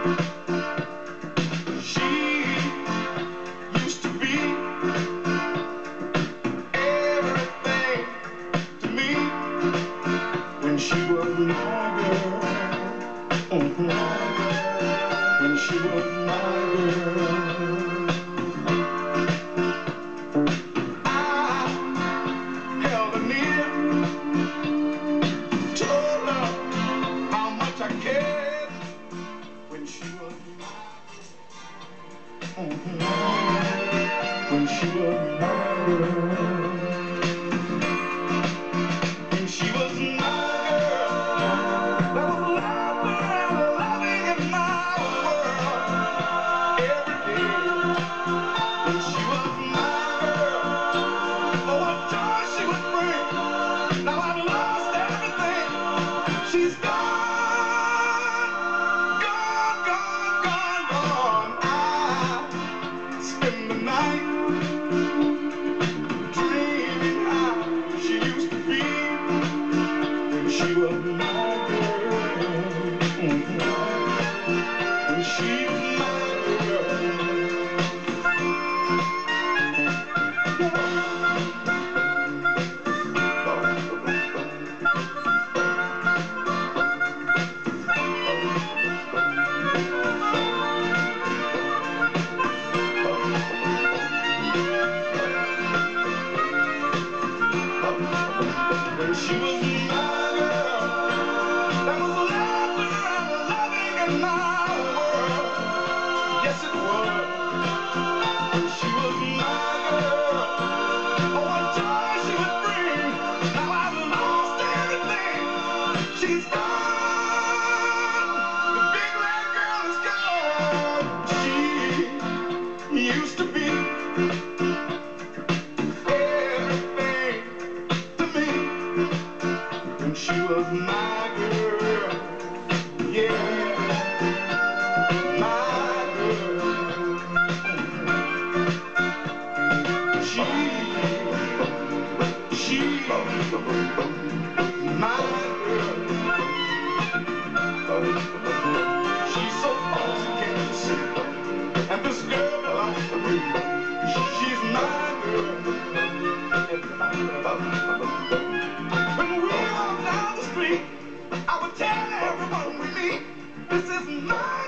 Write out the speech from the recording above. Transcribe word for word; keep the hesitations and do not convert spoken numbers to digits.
She used to be everything to me when she was my girl. Mm-hmm. When she was my girl, I held her near, told her how much I cared when she was my girl. Mm-hmm. When she was my girl. When she was my girl, there was laughter and loving in my world every day. When she was my girl, oh what joy she would bring. Now I've lost everything. She's gone, gone, gone, gone, gone. I spend the night dreaming how she used to be when she was my girl. Mm-hmm. When she was my girl. When she was my girl, there was laughter and loving in my world. Yes, it was. When she was my girl, oh, what joy she would bring. Now I've lost everything. She's gone. The big red girl is gone. She used to be everything to me when she was my girl. Yeah, my girl. She, she, my girl. She's so awesome, can't you see? And this girl belongs to me. She's my girl. When we walk down the street, I would tell everyone we meet, this is my